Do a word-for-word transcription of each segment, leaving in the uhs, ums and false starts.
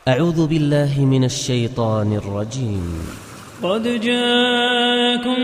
أعوذ بالله من الشيطان الرجيم. قد جاءكم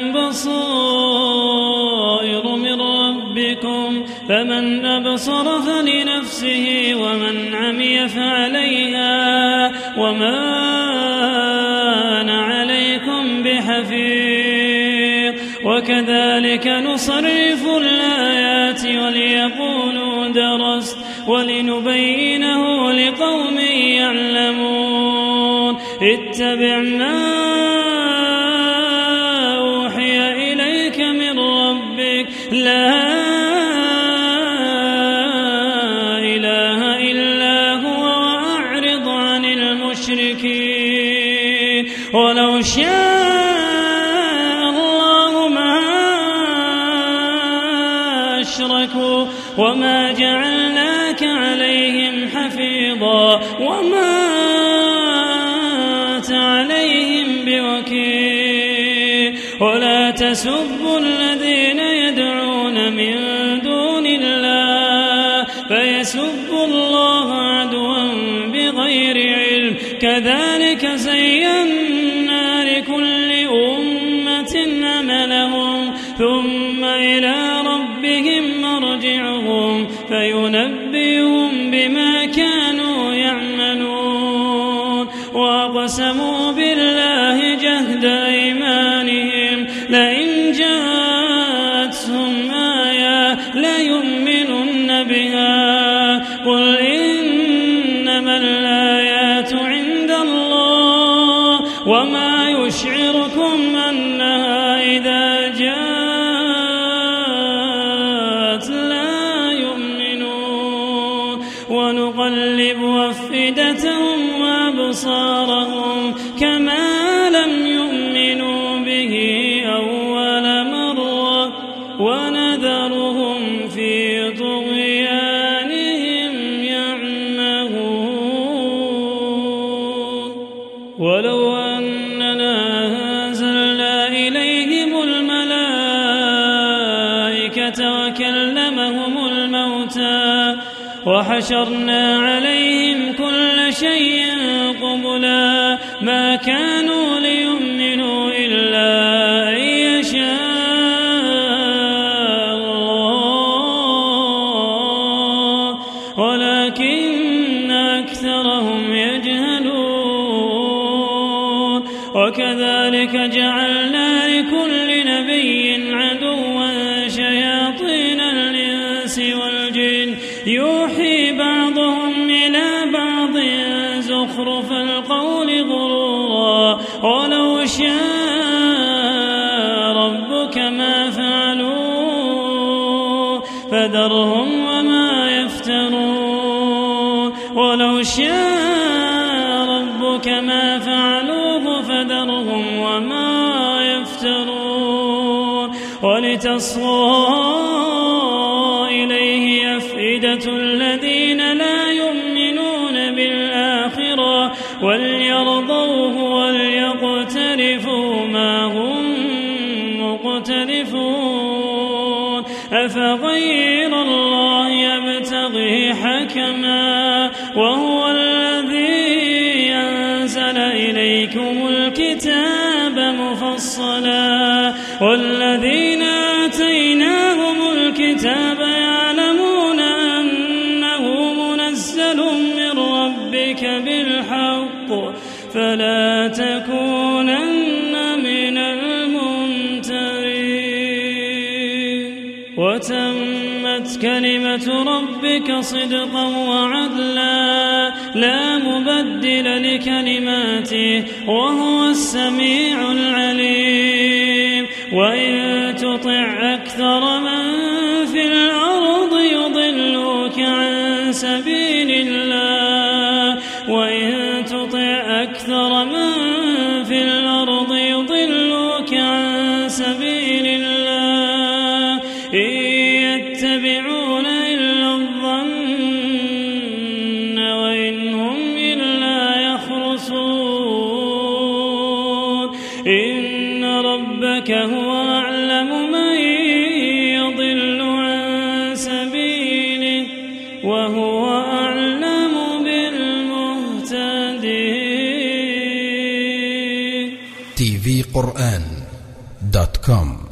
بصائر من ربكم فمن أبصر فلنفسه ومن عمي فعليها وما أنا عليكم بحفيظ. وكذلك نصرف الآيات وليقولوا درست ولنبينه لقوم يعلمون. اتبع ما أوحي إليك من ربك لا إله إلا هو وأعرض عن المشركين. ولو شاء الله ما أشركوا وما جعلناك عليهم حفيظا وما أنت عليهم بوكيل. ولا تسبوا الذين يدعون من دون الله فيسبوا الله عدوا بغير علم. كذلك زينا لكل أمة عملهم ثم إلى ربهم مرجعهم فينبئهم بما كانوا يعملون. وأقسموا بالله جهد أيمانهم لئن جاءتهم آية ليؤمنن بها. قل إنما الآيات عند الله وما يشعركم أنها إذا جاءت لا يؤمنون. ونقلب أفئدتهم وأبصارهم كما لم يؤمنوا به أول مرة ونذرهم في طغيانهم يعمهون. ولو أننا أنزلنا إليهم الملائكة وكلمهم الموتى وحشرنا عليهم كل شيء قبلا ما كانوا ليؤمنوا إلا أن يشاء الله ولكن أكثرهم يجهلون. وكذلك جعلنا لكل نبي عدوا شياطين الإنس والجن يوحي بعضهم إلى بعض زخرف القول غرورا. ولو شاء ربك ما فعلوه فذرهم وما يفترون. ولو شاء ربك ما فعلوه فذرهم وما يفترون. ولتصغى إليه أفئدة الذين لا يؤمنون بالآخرة وليرضوه وليقترفوا ما هم مقترفون. أفغير الله يبتغي حكما وهو الذي أنزل إليكم الكتاب مفصلا والذين آتيناهم الكتاب يعلمون أنه منزل من ربك بالحق فلا تكونن من الممترين. وتمت كلمة ربك صدقا وعدلا لا مبدل لكلماته وهو السميع العليم. وإن تطع أكثر من في الأرض يضلوك عن سبيل الله وإن تطع أكثر من في الأرض يضلوك عن سبيل الله إن يتبعون إلا الظن وإن هم إلا يخرصون. إن ربك هو أعلم من يضل عن سبيله وهو أعلم بالمهتدين. تي في قرآن دوت كوم.